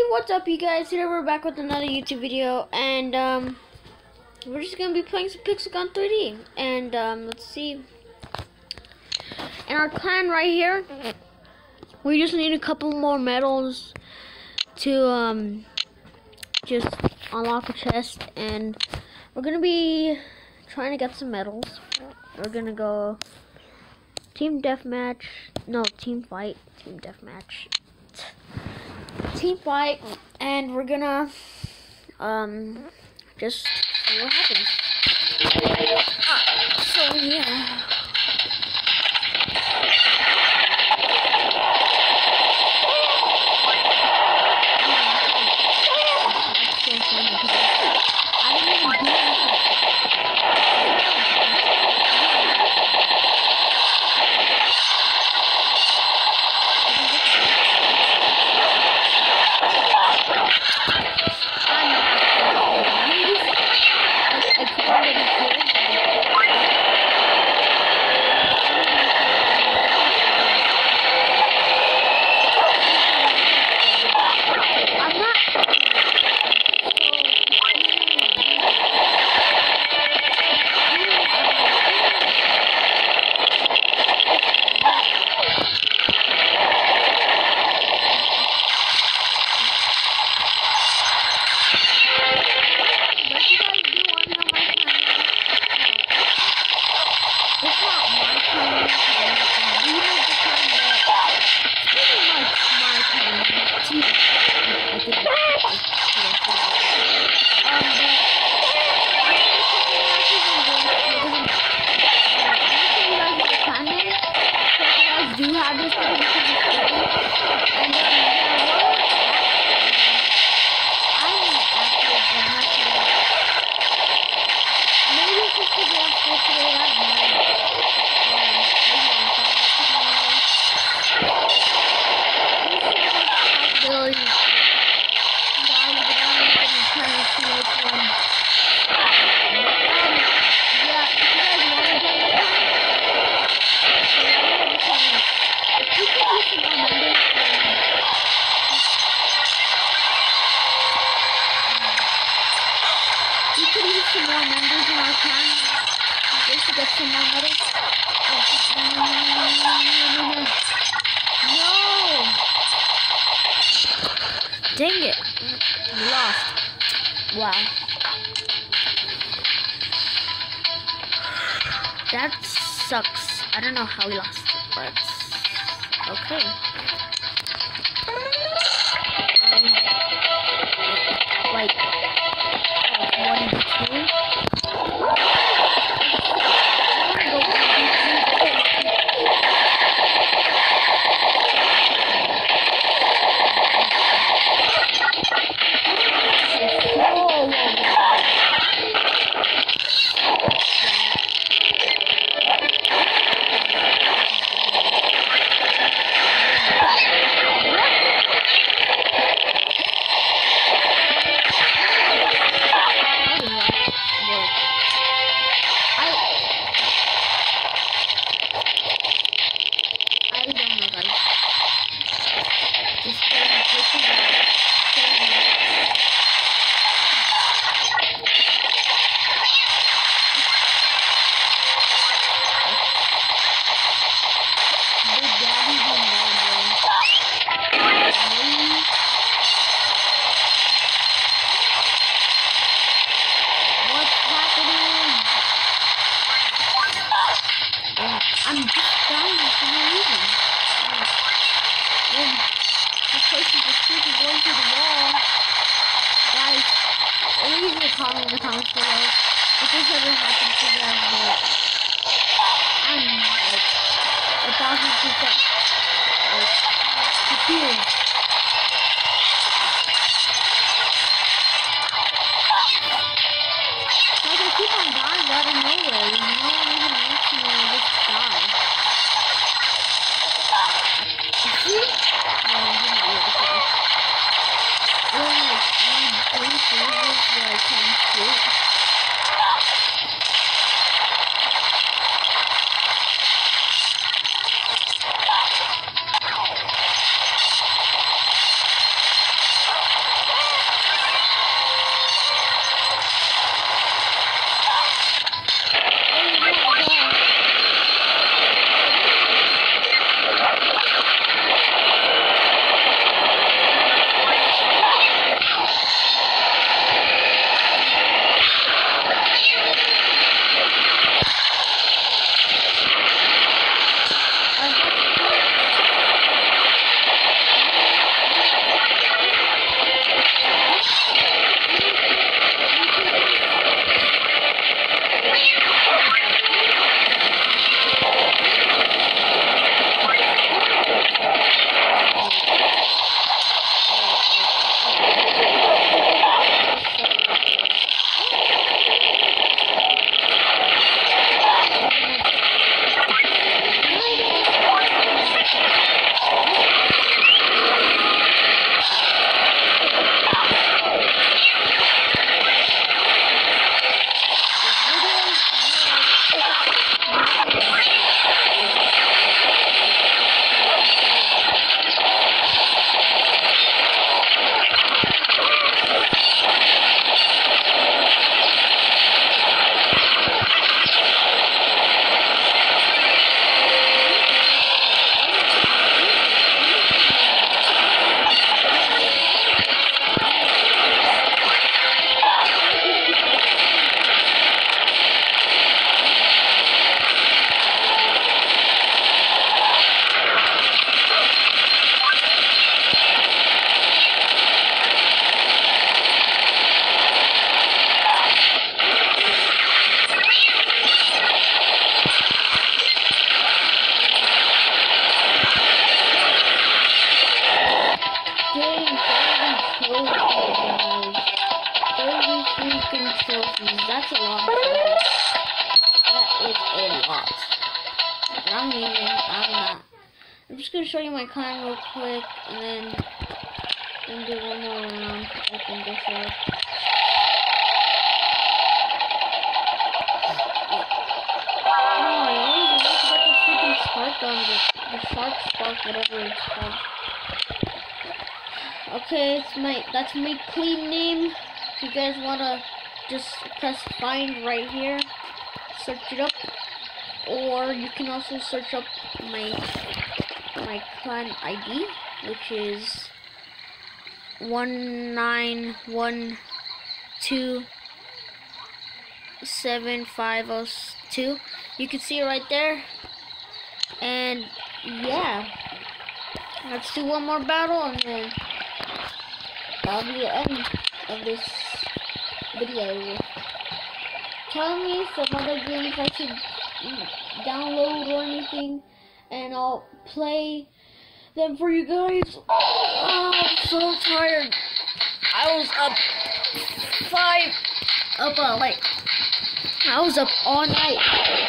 What's up, you guys? Today we're back with another YouTube video, and we're just gonna be playing some Pixelgun 3D. And let's see. In our clan right here, we just need a couple more medals to just unlock a chest, and we're gonna be trying to get some medals. We're gonna go team deathmatch, no, team fight, team deathmatch. Team fight, and we're gonna just see what happens. So yeah. Some more members in our clan just to get some more medals. No! Dang it! We lost. Wow. That sucks. I don't know how we lost, but okay. Like 1 to 2. I'm just dying for no reason. This person just keeps going through the wall. Guys, leave me a comment in the comments below if this ever happens to you guys. I'm like 1,000% confused. Like I keep on dying out of nowhere. No one even makes me just die. See? No, I'm gonna do it. Like, my brain freezes where I can't shoot. freaking trophies. That's a lot of trophies. That is a lot. But I'm leaving. I'm not. I'm just gonna show you my clan real quick, and then do one more round. I can go for it. Spark on the shark spark, whatever it's called. Okay, that's my clean name. If you guys wanna just press find right here, search it up, or you can also search up my clan ID, which is 1912750. You can see it right there. And yeah, let's do one more battle, and then that'll be the end of this video. Tell me some other games I should download or anything, and I'll play them for you guys. Oh, I'm so tired. I was up all night.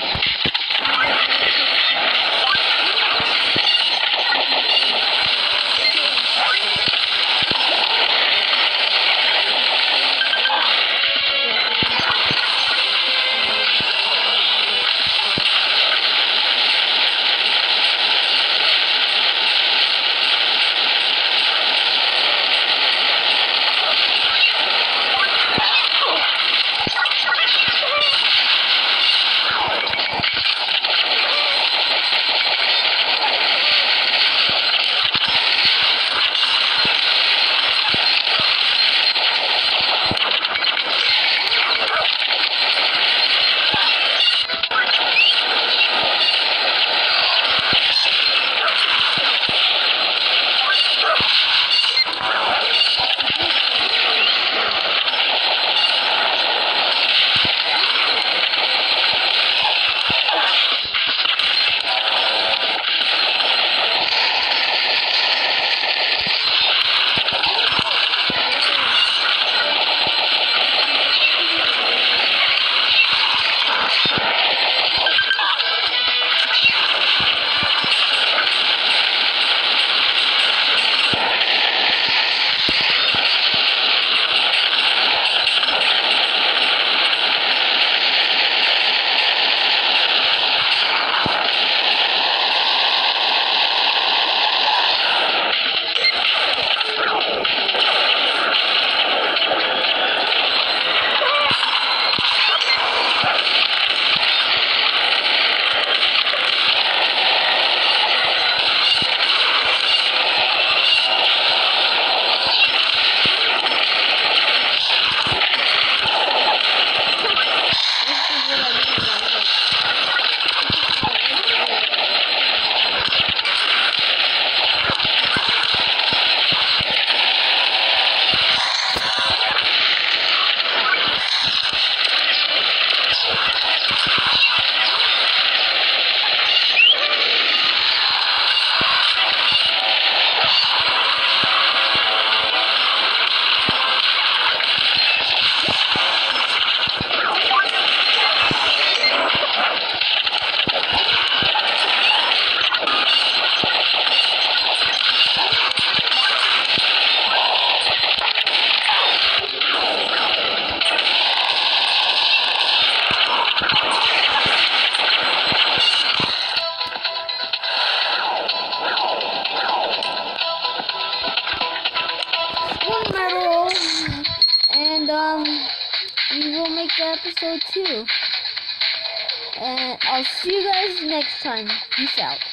we will make the episode 2. And I'll see you guys next time. Peace out.